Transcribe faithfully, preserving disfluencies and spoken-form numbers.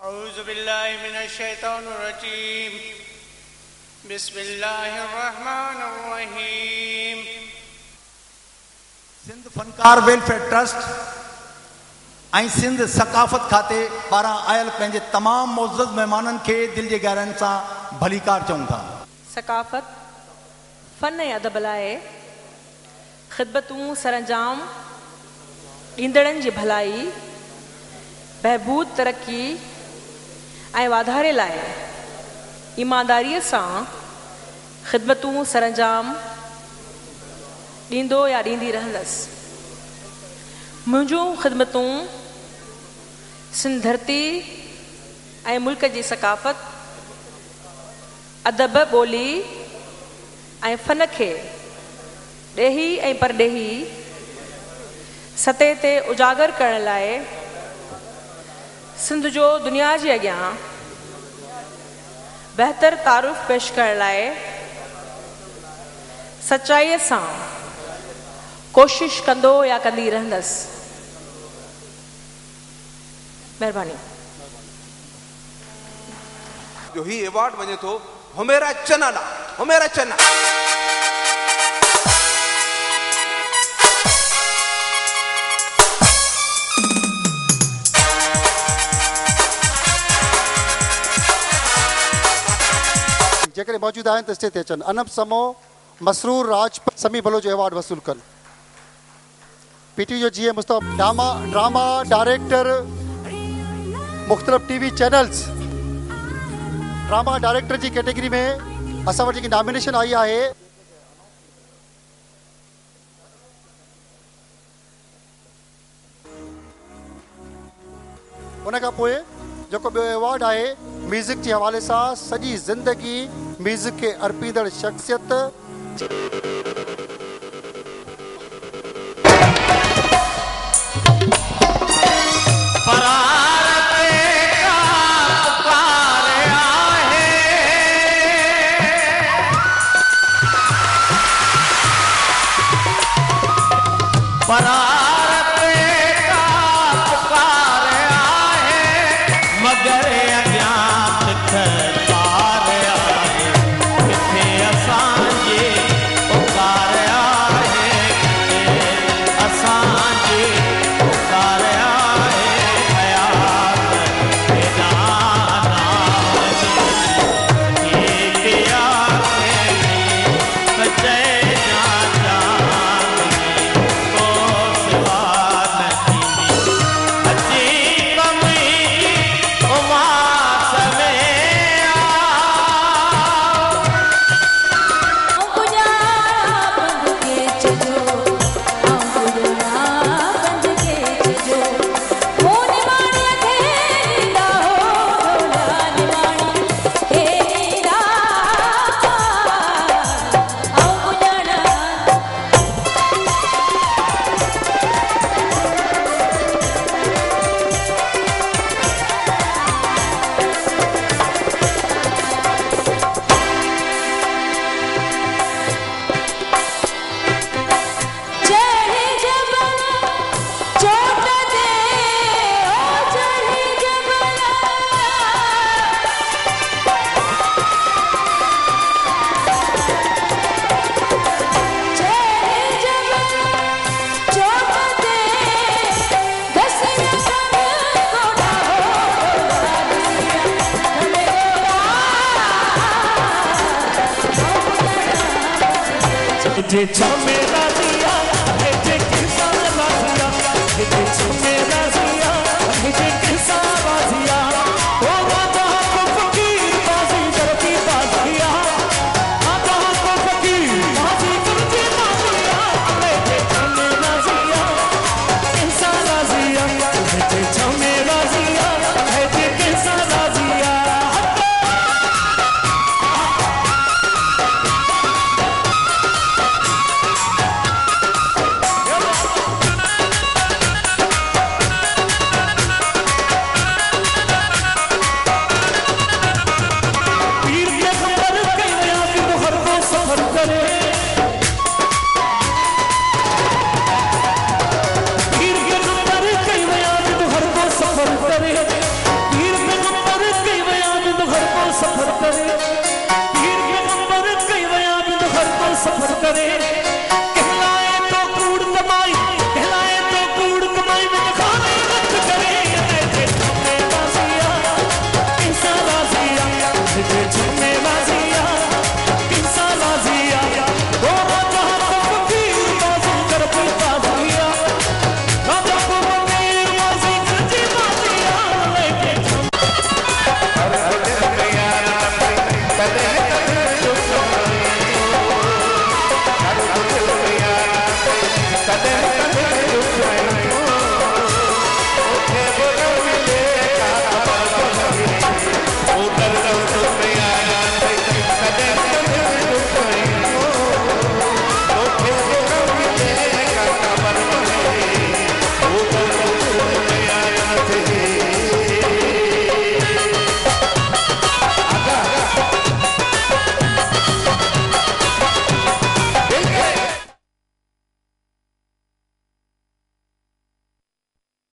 औज़ु बिल्लाहि मिनश शैतानिर रजीम बिस्मिल्लाहिर रहमानिर रहीम। सिंध फनकार वेलफेयर ट्रस्ट ऐं सिंध सकाफ़त खाते पारां आयल पंहिंजे तमाम मुअज़्ज़ज़ महिमाननि खे दिलि जे गहराइनि सां भलीकार चऊं था। सकाफ़त फ़न ऐं अदब लाइ ख़िदमतूं सरअंजाम ॾींदड़नि जी भलाई बहबूद तरक़ी ऐं वाधारे लाइ ईमानदारीअ सां ख़िदमतूं सरअंजाम ॾींदो या ॾींदी रहंदसि। मुंहिंजूं ख़िदमतूं सिंध धरती ऐं मुल्क जी सकाफ़त अदब ॿोली ऐं फ़न खे ॾेही ऐं परॾेही सतह ते उजागर करण लाइ सिंध जो दुनिया जे अॻियां बहितर तारुफ़ पेश करण लाइ सचाईअ सां कोशिश कंदो या कंदी रहंदसि। महिरबानी। जो ही अवार्ड वञे थो हुमेरा चना ला हुमेरा चना। जेकॾहिं मौजूद आहिनि त स्टेज ते अचनि। अनब समो मसरूर राजपत समी भलो जो अवार्ड वसूल कनि। पीटी जो जी ए मुस्तफ़ा ड्रामा ड्रामा डायरेक्टर मुख़्तलिफ़ टीवी चैनल्स ड्रामा डायरेक्टर जी कैटेगरी में असां वटि जेकी नॉमिनेशन आई आहे उन खां पोइ जेको ॿियो अवार्ड आहे म्यूज़िक जे हवाले सां सॼी ज़िंदगी म्यूज़िक खे अर्पींदड़ शख़्सियत करे